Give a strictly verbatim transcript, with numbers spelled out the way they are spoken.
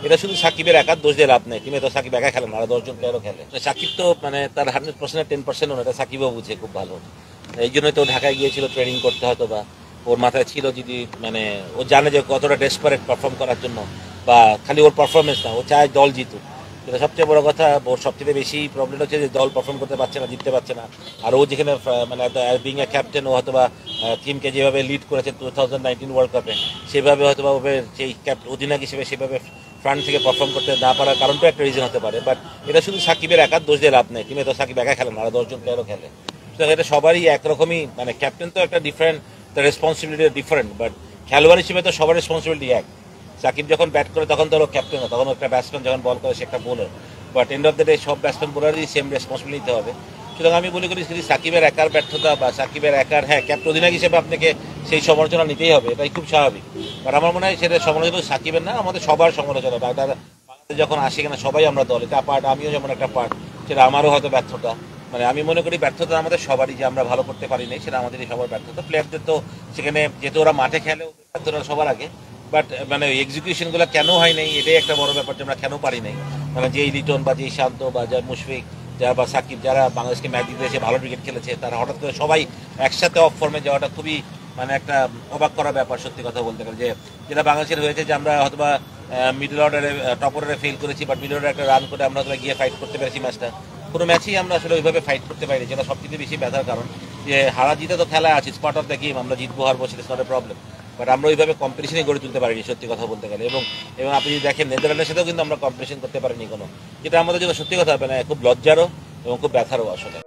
এটা শুধু সাকিবের একার দোষ দিয়ে লাভ নেই, টিমে তো সাকিব একা খেলে না, আরো দশজন প্লেয়ারও খেলে। সাকিব তো মানে তার হান্ড্রেড পার্সেন্ট টেন পার্সেন্ট এটা সাকিবও বুঝে খুব ভালো। এই জন্যই তো ঢাকায় গিয়েছিল ট্রেনিং করতে, হয়তো বা ওর মাথায় ছিল যদি মানে ও জানে যে কতটা ডেসপারেট পারফর্ম করার জন্য, বা খালি ওর পারফরমেন্স না, ও চায় দল জিতুক। যেটা সবচেয়ে বড় কথা, ওর সবচেয়ে বেশি প্রবলেম হচ্ছে যে দল পারফর্ম করতে পারছে না, জিততে পারছে না। আর ও যেখানে মানে বিং এ ক্যাপ্টেন, ও হয়তো বা টিমকে যেভাবে লিড করেছে টু থাউজেন্ড নাইনটিন ওয়ার্ল্ড কাপে, সেভাবে হয়তো বা ওভাবে সেই অধিনায়ক হিসেবে সেভাবে ফ্রন্ট থেকে পারফর্ম করতে না পারার কারণটা একটা রিজন হতে পারে। বাট এটা শুধু সাকিবের একার দোষ দিয়ে লাভ নেই, টিমে তো সাকিব একা খেলে না, আরো দশজন প্লেয়ারও খেলে। সুতরাং এটা সবারই একরকমই, মানে ক্যাপ্টেন তো একটা different, the responsibility different, but খেলোয়াড় হিসেবে তো সবার রেসপন্সিবিলিটি এক। সাকিব যখন ব্যাট করে তখন তো ক্যাপ্টেন না, তখন একটা ব্যাটসম্যান যখন বল করে সে একটা bowler. But end of the day সব ব্যাটসম্যান বোলারই সেম রেসপন্সিবিলিটি নিতে হবে। সুতরাং আমি মনে করি যদি সাকিবের একার ব্যর্থতা বা সাকিবের একার, হ্যাঁ ক্যাপ্টেন অধিনায়ক হিসেবে আপনাকে সেই সমালোচনা নিতেই হবে, এটাই খুব স্বাভাবিক। বাট আমার মনে হয় সেটা সমালোচনা সাকিবের না, আমাদের সবার সমালোচনা। বাংলাদেশ যখন আসে কিনা সবাই আমরা দল, এটা পার্ট, আমিও যেমন একটা পার্ট, সেটা আমারও হয়তো ব্যর্থতা। মানে আমি মনে করি ব্যর্থতা আমাদের সবারই, যে আমরা ভালো করতে পারি নাই সেটা আমাদেরই সবার ব্যর্থতা। প্লেয়ারদের তো সেখানে যেহেতু ওরা মাঠে খেলে, ব্যর্থতা সবার আগে। বাট মানে এক্সিকিউশনগুলো কেন হয় নাই, এটাই একটা বড় ব্যাপার, যে আমরা কেন পারি নাই। মানে যেই লিটন বা যেই শান্ত বা যা মুশফিক যারা বা সাকিব, যারা বাংলাদেশকে ম্যাচ দিতে এসে ভালো ক্রিকেট খেলেছে, তারা হঠাৎ করে সবাই একসাথে অফ ফর্মে যাওয়াটা খুবই মানে একটা অবাক করা ব্যাপার, সত্যি কথা বলতে গেলে। যে যেটা বাংলাদেশের হয়েছে, যে আমরা হয়তোবা মিডল অর্ডারে টপ অর্ডারে ফেল করেছি, বাট মিডল অর্ডারে একটা রান করে আমরা হয়তো গিয়ে ফাইট করতে পেরেছি ম্যাচটা। কোনো ম্যাচেই আমরা আসলে ওইভাবে ফাইট করতে পারি, যেটা সবচেয়ে বেশি ব্যথার কারণ। যে হারা জিতে তো খেলা আছে, পার্ট অফ দ্য গেম, আমরা জিতবো হারবো সেটা নট এ প্রবলেম। বাট আমরা ওইভাবে কম্পিটিশনই গড়ে তুলতে পারিনি, সত্যি কথা বলতে গেলে। এবং এবং আপনি যদি দেখেন নেদারল্যান্ডের সাথেও কিন্তু আমরা কম্পিটিশন করতে পারিনি কোনো, যেটা আমাদের জন্য সত্যি কথা হবে না, খুব লজ্জারও এবং খুব ব্যথারও আসলে।